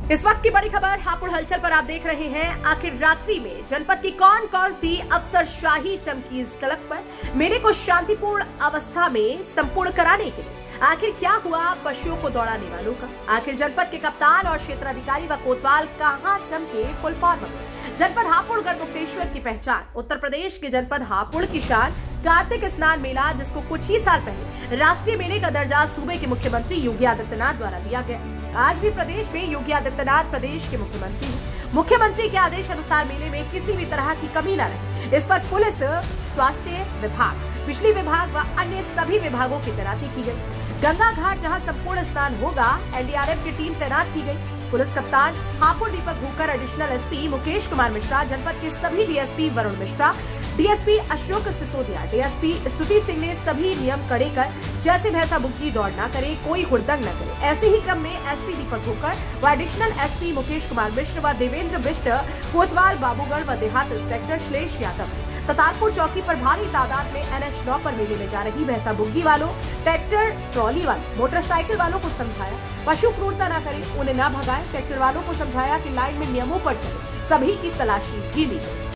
इस वक्त की बड़ी खबर हापुड़ हलचल पर आप देख रहे हैं। आखिर रात्रि में जनपद की कौन कौन सी अफसरशाही चमकी सड़क पर मेले को शांतिपूर्ण अवस्था में संपूर्ण कराने के लिए। आखिर क्या हुआ पशुओं को दौड़ाने वालों का? आखिर जनपद के कप्तान और क्षेत्राधिकारी व कोतवाल कहां चमके फुल फॉर्म में? जनपद हापुड़ गढ़मुक्तेश्वर की पहचान, उत्तर प्रदेश के जनपद हापुड़ की शान कार्तिक स्नान मेला, जिसको कुछ ही साल पहले राष्ट्रीय मेले का दर्जा सूबे के मुख्यमंत्री योगी आदित्यनाथ द्वारा दिया गया। आज भी प्रदेश में योगी आदित्यनाथ प्रदेश के मुख्यमंत्री हैं। मुख्यमंत्री के आदेश अनुसार मेले में किसी भी तरह की कमी न रहे, इस पर पुलिस, स्वास्थ्य विभाग, बिजली विभाग व अन्य सभी विभागों की तैनाती की गई। गंगा घाट जहां संपूर्ण स्नान होगा, एनडीआरएफ की टीम तैनात की गई। पुलिस कप्तान हापुड़ दीपक भूकर, एडिशनल एसपी मुकेश कुमार मिश्रा, जनपद के सभी DSP Varun Mishra, DSP Ashok Sisodia, DSP Stuti Singh ने सभी नियम कड़े कर जैसे भैंसा बुग्गी दौड़ न करे, कोई हुड़दंग न करे। ऐसे ही क्रम में एसपी दीपक भूकर व एडिशनल एसपी मुकेश कुमार मिश्र व देवेंद्र बिष्ट, कोतवाल बाबूगढ़ व देहात इंस्पेक्टर श्लेष यादव ने ततारपुर चौकी पर भारी तादाद में NH9 पर मेले में जा रही भैंसा बुग्गी वालों, ट्रैक्टर ट्रॉली वालों, मोटरसाइकिल वालों को समझाया पशु क्रूरता न करें, उन्हें न भगाएं। ट्रैक्टर वालों को समझाया कि लाइन में नियमों पर चले। सभी की तलाशी भी ली गई।